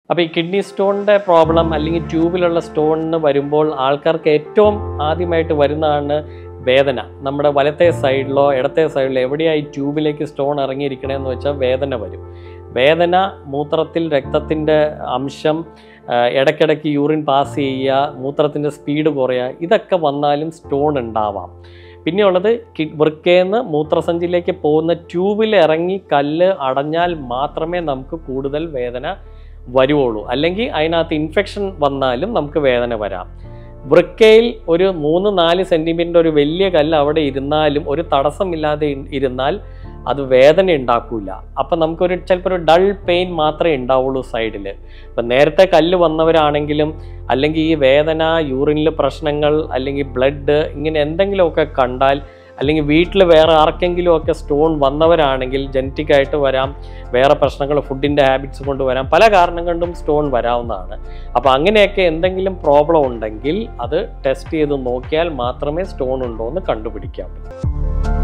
അപ്പോൾ ഈ kidney സ്റ്റോണിൻ്റെ problem അല്ലെങ്കിൽ ട്യൂബിലുള്ള സ്റ്റോണിന് വരുമ്പോൾ ആൾക്കാർക്ക് ഏറ്റവും ആദ്യമായിട്ട് വരുന്നതാണ് വേദന. നമ്മുടെ വലത്തെ സൈഡിലോ ഇടത്തെ സൈഡിലോ എവിടെയായി ട്യൂബിലേക്ക് സ്റ്റോൺ ഇറങ്ങിയിരിക്കണമെന്ന് വെച്ചാൽ വേദന വരും. വേദന, മൂത്രത്തിൽ രക്തത്തിൻ്റെ അംശം, ഇടയ്ക്കിടയ്ക്ക് യൂറിൻ പാസ് ചെയ്യുക, മൂത്രത്തിൻ്റെ സ്പീഡ് കുറയുക, ഇതൊക്കെ വന്നാലും സ്റ്റോൺ ഉണ്ടാവാം. പിന്നെയുള്ളത് വൃക്കയിൽ മൂത്രസഞ്ചിയിലേക്ക് പോകുന്ന ട്യൂബിൽ ഇറങ്ങി കല്ല് അടഞ്ഞാൽ മാത്രമേ നമുക്ക് കൂടുതൽ വേദന വരുവുള്ളൂ. അല്ലെങ്കിൽ അതിനകത്ത് ഇൻഫെക്ഷൻ വന്നാലും നമുക്ക് വേദന വരാം. വൃക്കയിൽ ഒരു 3-4 സെൻറ്റിമീറ്ററിൻ്റെ ഒരു വലിയ കല്ല് അവിടെ ഇരുന്നാലും ഒരു തടസ്സമില്ലാതെ ഇരുന്നാൽ അത് വേദന ഉണ്ടാക്കില്ല. അപ്പം നമുക്കൊരു ചിലപ്പോൾ ഒരു ഡൾ പെയിൻ മാത്രമേ ഉണ്ടാവുള്ളൂ സൈഡിൽ. ഇപ്പം നേരത്തെ കല്ല് വന്നവരാണെങ്കിലും അല്ലെങ്കിൽ ഈ വേദന, യൂറിനിൽ പ്രശ്നങ്ങൾ, അല്ലെങ്കിൽ ബ്ലഡ്, ഇങ്ങനെ എന്തെങ്കിലുമൊക്കെ കണ്ടാൽ, അല്ലെങ്കിൽ വീട്ടിൽ വേറെ ആർക്കെങ്കിലും ഒക്കെ സ്റ്റോൺ വന്നവരാണെങ്കിൽ ജനറ്റിക്കായിട്ട് വരാം, വേറെ പ്രശ്നങ്ങൾ, ഫുഡിൻ്റെ ഹാബിറ്റ്സ് കൊണ്ട് വരാം, പല കാരണം കൊണ്ടും സ്റ്റോൺ വരാവുന്നതാണ്. അപ്പോൾ അങ്ങനെയൊക്കെ എന്തെങ്കിലും പ്രോബ്ലം ഉണ്ടെങ്കിൽ അത് ടെസ്റ്റ് ചെയ്ത് നോക്കിയാൽ മാത്രമേ സ്റ്റോൺ ഉണ്ടോ എന്ന് കണ്ടുപിടിക്കാൻ പറ്റൂ.